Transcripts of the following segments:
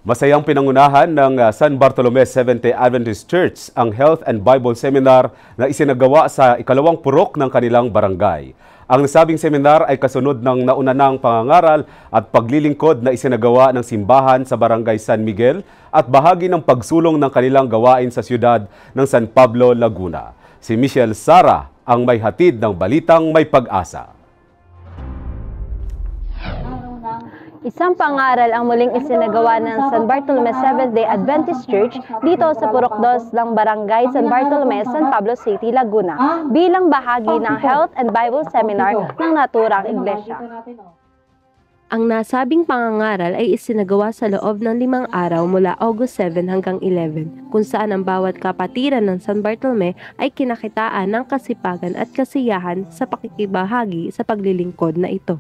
Masayang pinangunahan ng San Bartolome Seventh-day Adventist Church ang Health and Bible Seminar na isinagawa sa ikalawang purok ng kanilang barangay. Ang nasabing seminar ay kasunod ng naunang pangangaral at paglilingkod na isinagawa ng simbahan sa Barangay San Miguel at bahagi ng pagsulong ng kanilang gawain sa siyudad ng San Pablo, Laguna. Si Michelle Sara ang may hatid ng balitang may pag-asa. Isang pangaral ang muling isinagawa ng San Bartolome Seventh-day Adventist Church dito sa Purok 2 ng Barangay San Bartolome, San Pablo City, Laguna bilang bahagi ng Health and Bible Seminar ng naturang iglesia. Ang nasabing pangangaral ay isinagawa sa loob ng 5 araw mula August 7 hanggang 11, kung saan ang bawat kapatiran ng San Bartolome ay kinakitaan ng kasipagan at kasiyahan sa pakikibahagi sa paglilingkod na ito.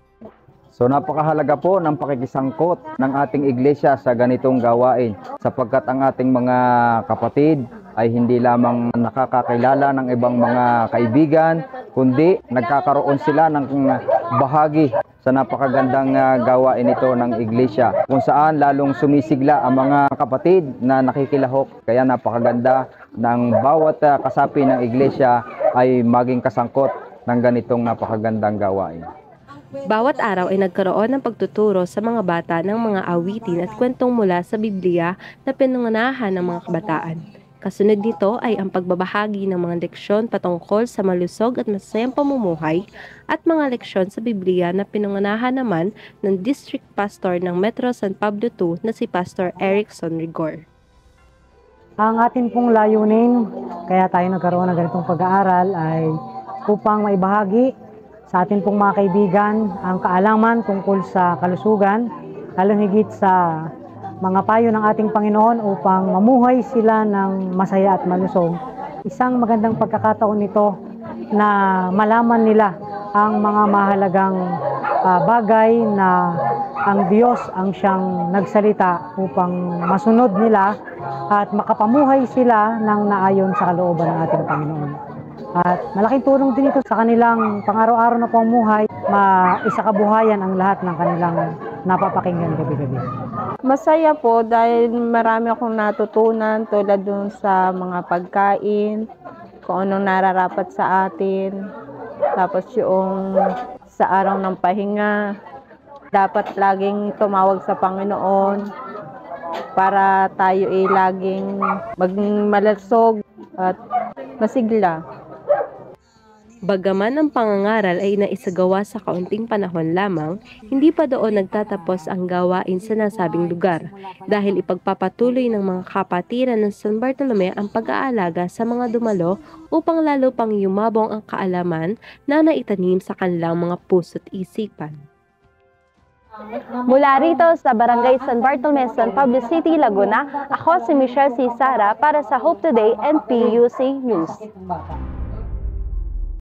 So napakahalaga po ng pakikisangkot ng ating iglesia sa ganitong gawain sapagkat ang ating mga kapatid ay hindi lamang nakakakilala ng ibang mga kaibigan, kundi nagkakaroon sila ng bahagi sa napakagandang gawain ito ng iglesia kung saan lalong sumisigla ang mga kapatid na nakikilahok. Kaya napakaganda ng bawat kasapi ng iglesia ay maging kasangkot ng ganitong napakagandang gawain. Bawat araw ay nagkaroon ng pagtuturo sa mga bata ng mga awitin at kwentong mula sa Biblia na pinangunahan ng mga kabataan. Kasunod nito ay ang pagbabahagi ng mga leksyon patungkol sa malusog at masayang pamumuhay at mga leksyon sa Biblia na pinangunahan naman ng District Pastor ng Metro San Pablo II na si Pastor Erickson Rigor. Ang atin pong layunin, kaya tayo nagkaroon ng ganitong pag-aaral ay upang maibahagi sa atin pong mga kaibigan ang kaalaman tungkol sa kalusugan, lalong higit sa mga payo ng ating Panginoon upang mamuhay sila ng masaya at malusog. Isang magandang pagkakataon nito na malaman nila ang mga mahalagang bagay na ang Diyos ang siyang nagsalita upang masunod nila at makapamuhay sila ng naayon sa kalooban ng ating Panginoon. At malaking tulong din ito sa kanilang pang-araw-araw na pamumuhay, maisakabuhayan ang lahat ng kanilang napapakinggan gabi-gabi. Masaya po dahil marami akong natutunan tulad dun sa mga pagkain, kung anong nararapat sa atin. Tapos yung sa araw ng pahinga, dapat laging tumawag sa Panginoon para tayo ay laging maging malasog at masigla. Bagaman ang pangangaral ay naisagawa sa kaunting panahon lamang, hindi pa doon nagtatapos ang gawain sa nasabing lugar dahil ipagpapatuloy ng mga kapatiran ng San Bartolome ang pag-aalaga sa mga dumalo upang lalo pang yumabong ang kaalaman na naitanim sa kanilang mga puso't isipan. Mula rito sa Barangay San Bartolome, San Pablo City, Laguna, ako si Michelle Sara para sa Hope Today and PUC News.